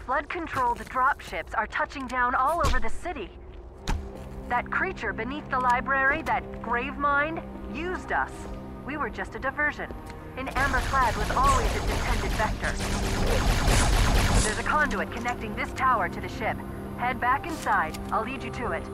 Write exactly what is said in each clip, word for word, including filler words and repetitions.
Flood-controlled dropships are touching down all over the city. That creature beneath the library, that Gravemind, used us. We were just a diversion. An amber clad was always its intended vector. There's a conduit connecting this tower to the ship. Head back inside. I'll lead you to it.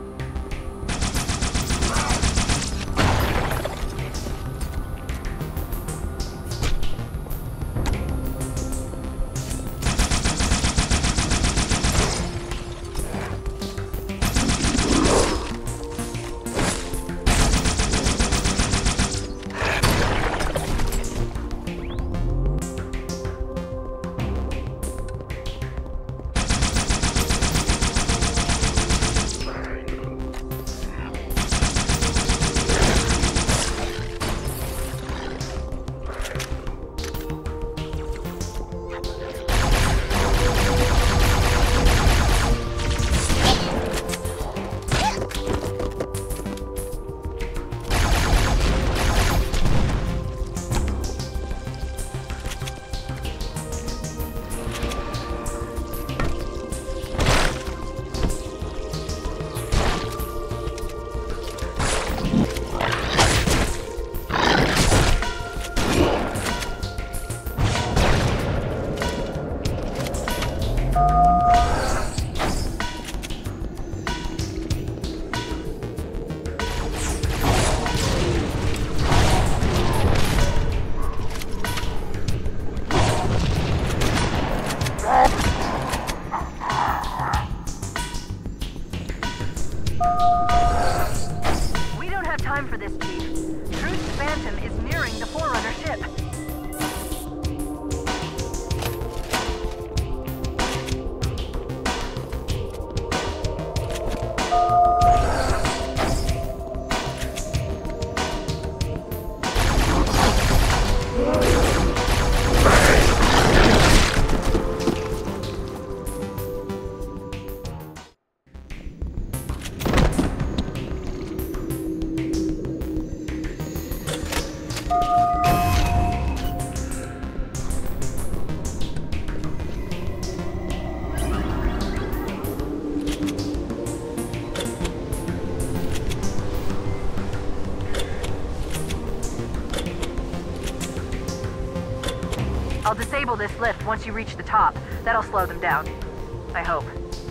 I'll disable this lift once you reach the top. That'll slow them down. I hope.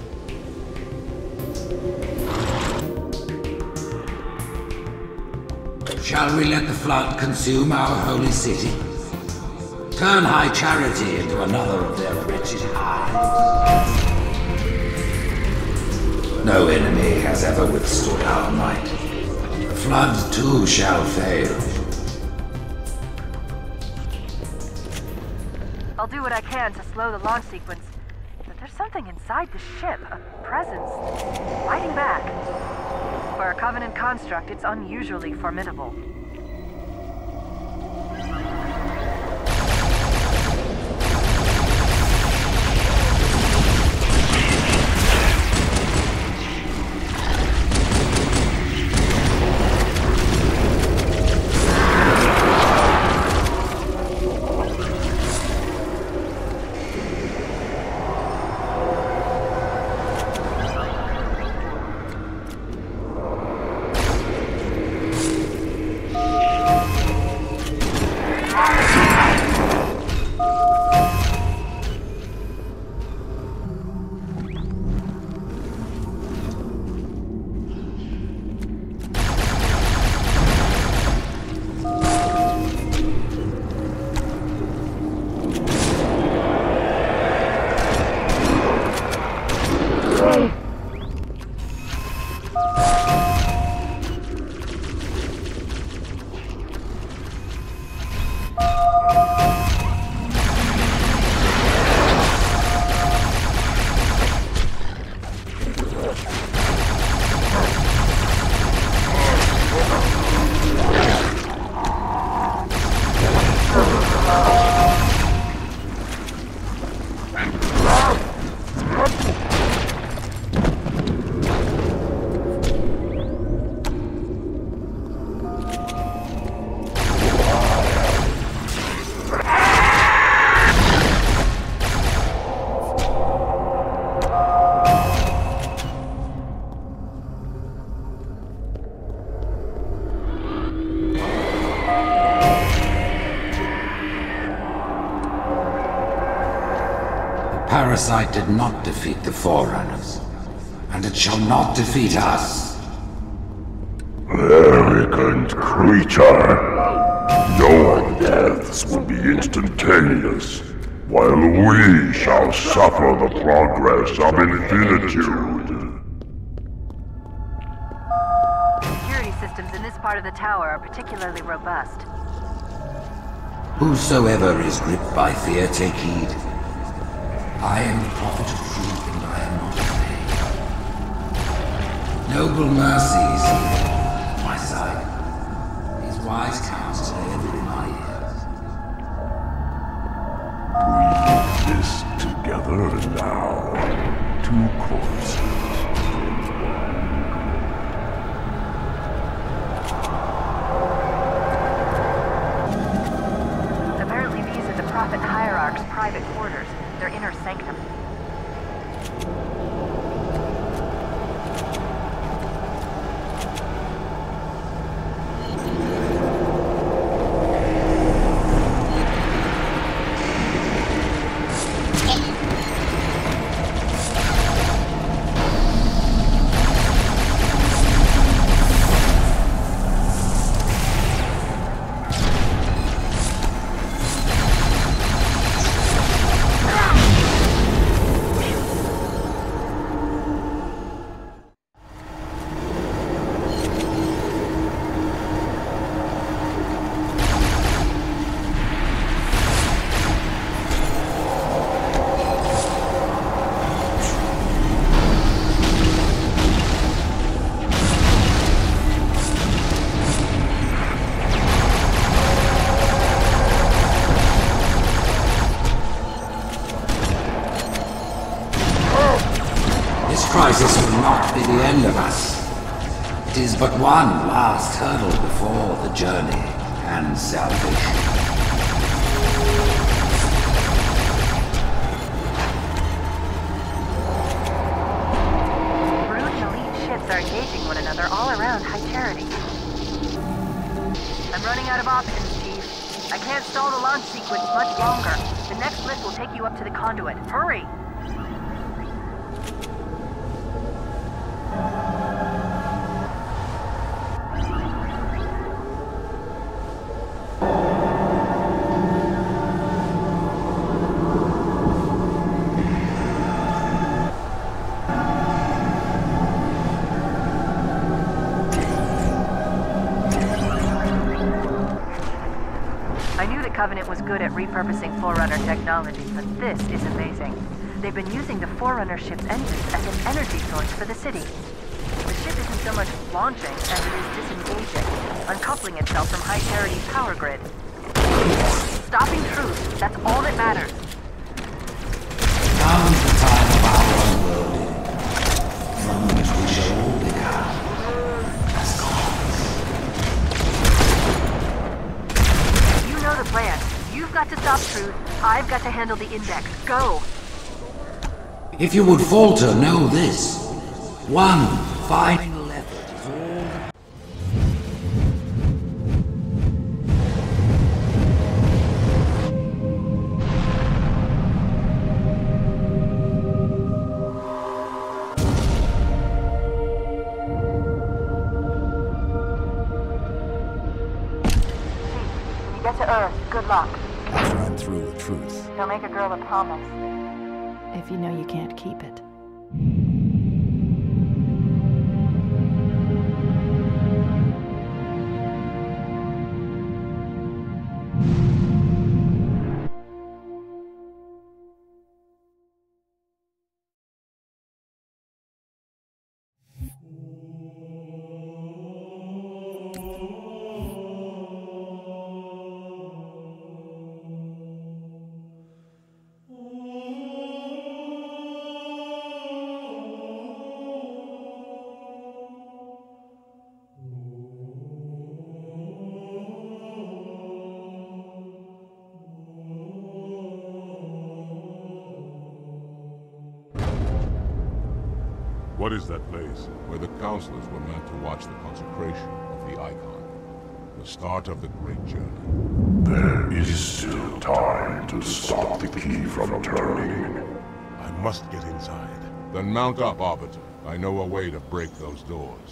Shall we let the flood consume our holy city? Turn High Charity into another of their wretched hives? No enemy has ever withstood our might. The flood too shall fail. I'll do what I can to slow the launch sequence, but there's something inside the ship, a presence, fighting back. For a Covenant construct, it's unusually formidable. Parasite did not defeat the Forerunners, and it shall not defeat us. Arrogant creature! Your deaths will be instantaneous, while we shall suffer the progress of infinitude. Security systems in this part of the tower are particularly robust. Whosoever is gripped by fear, take heed. I am the prophet of truth, and I am not afraid. Noble mercies at my side. These wise counsels are ever in my ears. We did this together now. Two corpses. Apparently these are the Prophet Hierarch's private quarters, their inner sanctum. Crisis will not be the end of us. It is but one last hurdle before the journey and salvation. Brood and elite ships are engaging one another all around High Charity. I'm running out of options, Chief. I can't stall the launch sequence much longer. The next lift will take you up to the conduit. Hurry! Covenant was good at repurposing Forerunner technology, but this is amazing. They've been using the Forerunner ship's engines as an energy source for the city. The ship isn't so much launching as it is disengaging, uncoupling itself from High Charity's power grid. Stopping Truth, that's all that matters. Now is the time of our unworlding, from which we shall all become as gods. You know the plan. You've got to stop Truth. I've got to handle the Index. Go! If you would falter, know this. One final effort is all. When you get to Earth, good luck. After I'm through with Truth. Don't make a girl a promise. If you know you can't keep it. What is that place? Where the counselors were meant to watch the consecration of the Icon. The start of the great journey. There is still time to stop the key from turning. must get inside. Then mount up, Arbiter. I know a way to break those doors.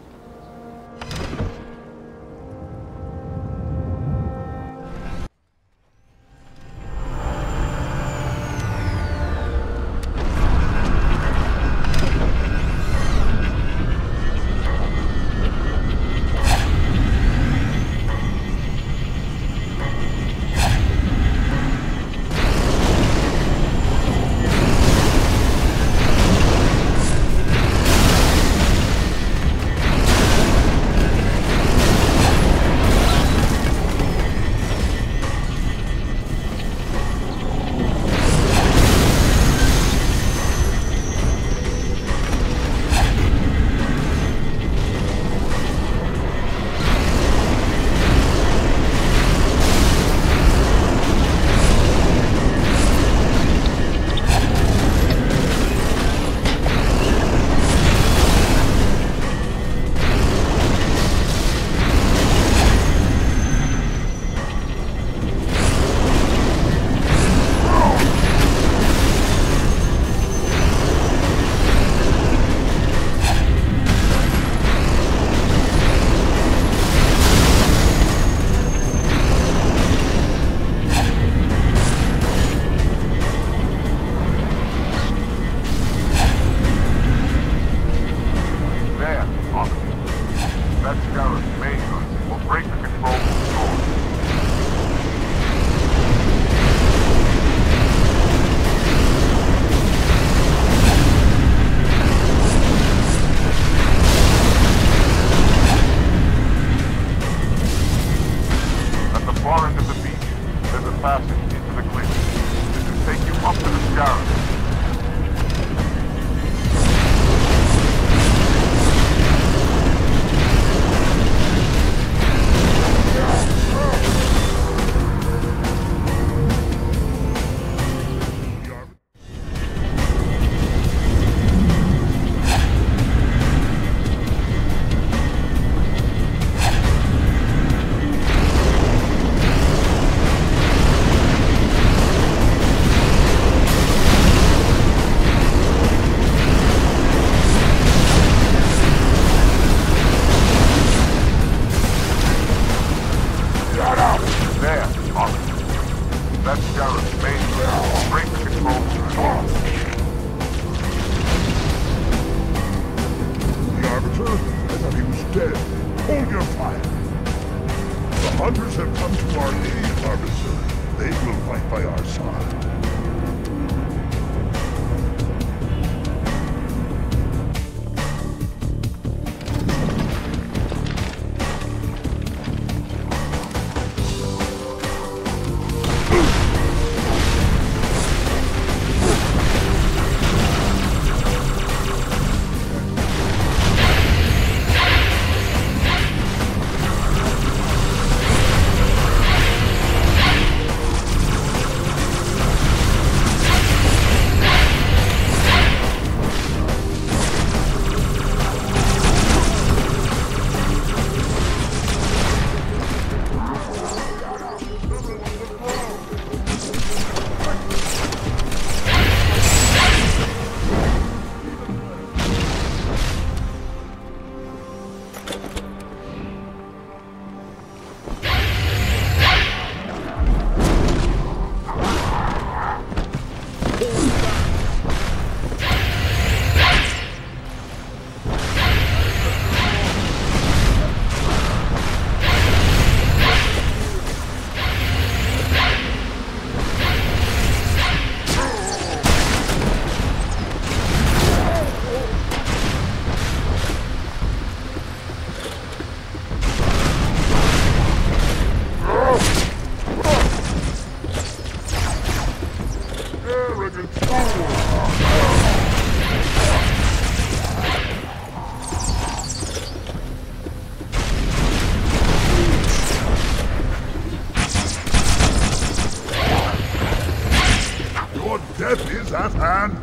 Death is at hand.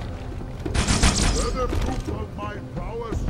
Further proof of my prowess.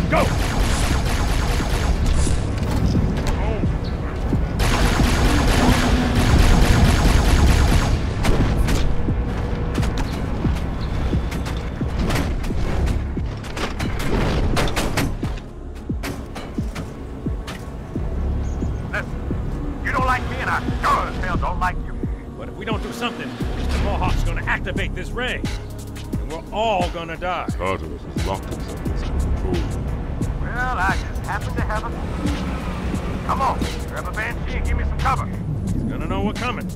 Go! Something, the Mohawk's gonna activate this ray, and we're all gonna die. Tartarus is locked himself in some control room. Well, I just happen to have a... Come on, grab a Banshee and give me some cover. He's gonna know we're coming.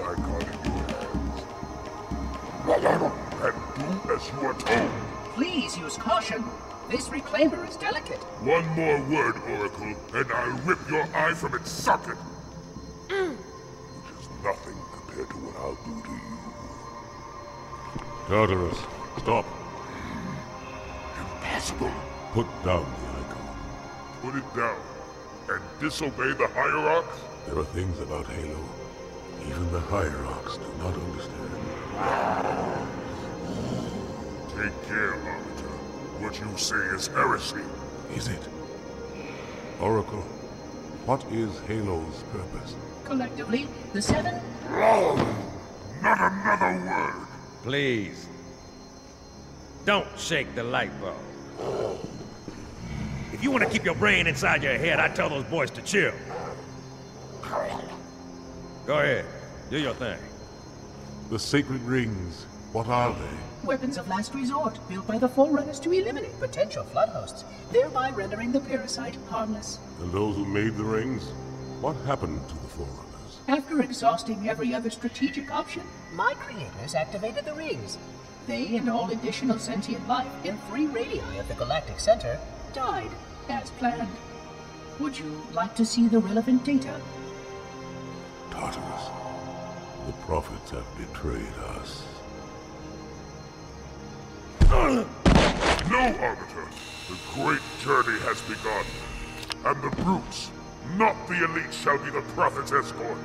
icon in your hands. And do as you are told. Please use caution. This reclaimer is delicate. One more word, Oracle, and I'll rip your eye from its socket. Mm. Which is nothing compared to what I'll do to you. Tartarus, stop. Impossible. Put down the icon. Put it down and disobey the Hierarchs? There are things about Halo even the Hierarchs do not understand. Take care, Arbiter. What you say is heresy. Is it? Oracle, what is Halo's purpose? Collectively, the Seven... Wrong! Not another word! Please. Don't shake the light bulb. If you want to keep your brain inside your head, I'd tell those boys to chill. Go ahead. Do your thing. The sacred rings, what are they? Weapons of last resort, built by the Forerunners to eliminate potential flood hosts, thereby rendering the parasite harmless. And those who made the rings? What happened to the Forerunners? After exhausting every other strategic option, my creators activated the rings. They and all additional sentient life in three radii of the Galactic Center died, as planned. Would you like to see the relevant data? Tartarus, the prophets have betrayed us. No, Arbiter! The great journey has begun. And the brutes, not the elite, shall be the prophet's escort.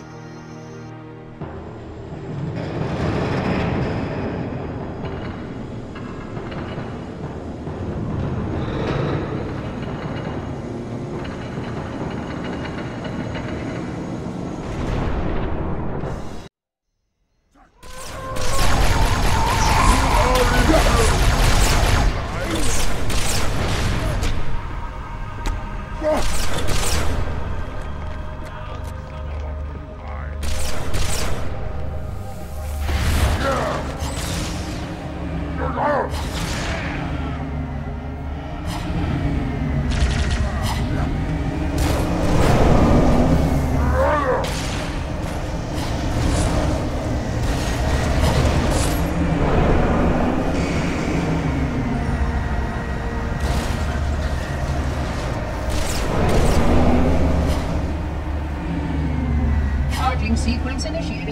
Sequence initiated.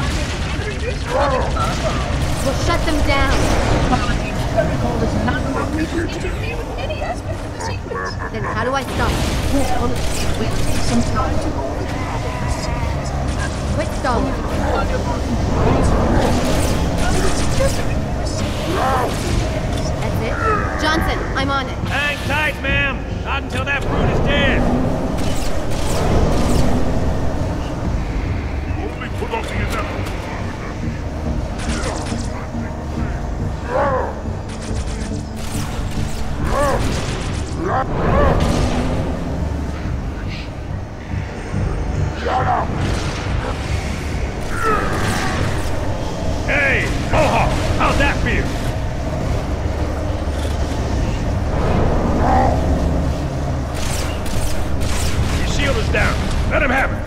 We'll shut them down. Apologies. The goal is not for me to interfere with any aspect of the sequence. Then how do I stop it? Well, it will take some time to go over the Quit stalling. That's it? Johnson, I'm on it. Hang tight, ma'am. Not until that brute is dead. Put off the inevitable. Shut up! Hey, Mohawk! How's that feel? Your shield is down. Let him have it.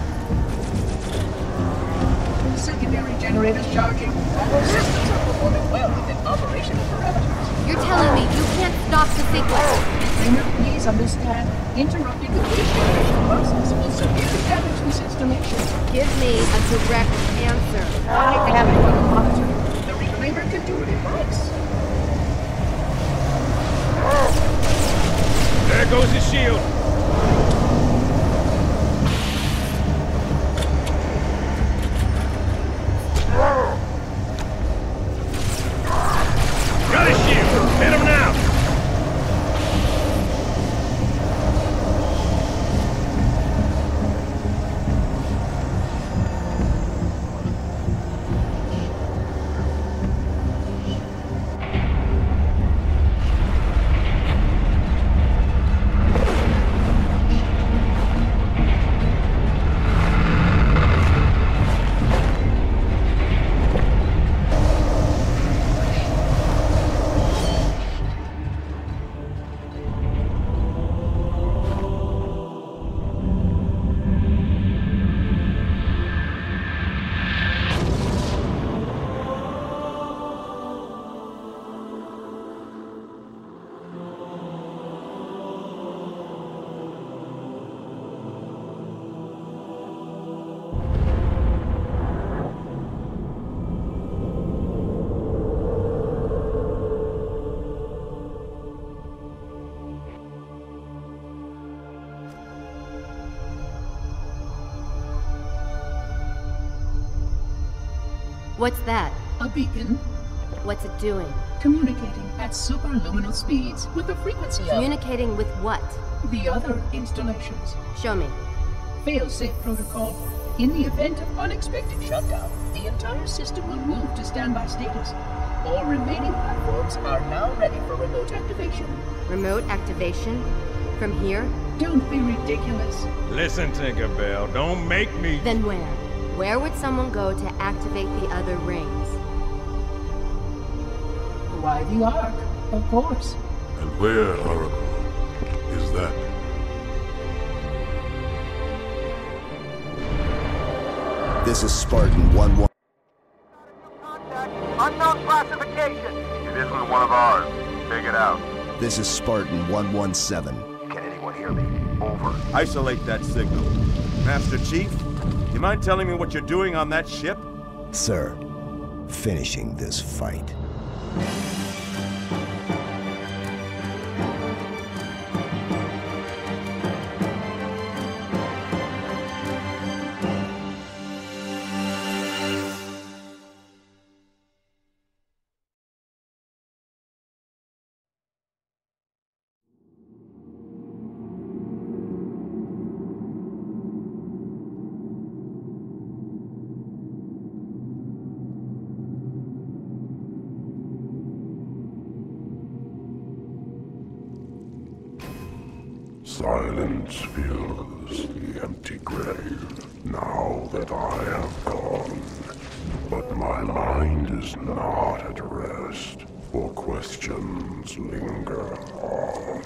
Secondary generators charging. All systems are performing well within operational parameters. You're telling me you can't stop the sequence? Trainer, please understand. Interrupting the regeneration process will severely damage this installation. Give me a direct answer. I have it on the monitor. The reclaimer can do what it likes. There goes his shield. Got his shield! Hit him now! What's that? A beacon. What's it doing? Communicating at superluminal speeds with the frequency of... Communicating with what? The other installations. Show me. Fail-safe protocol. In the event of unexpected shutdown, the entire system will move to standby status. All remaining platforms are now ready for remote activation. Remote activation? From here? Don't be ridiculous. Listen, Tinkerbell, don't make me... Then where? Where would someone go to activate the other rings? Why, the Ark, of course. And where, Oracle, is that? This is Spartan one one. Unknown classification. It isn't one of ours. Take it out. This is Spartan one one seven. Can anyone hear me? Over. Isolate that signal. Master Chief, do you mind telling me what you're doing on that ship? Sir, finishing this fight. Silence fills the empty grave, now that I have gone. But my mind is not at rest, for questions linger on.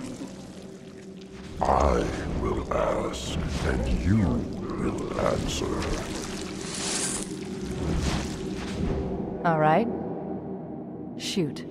I will ask, and you will answer. All right. Shoot.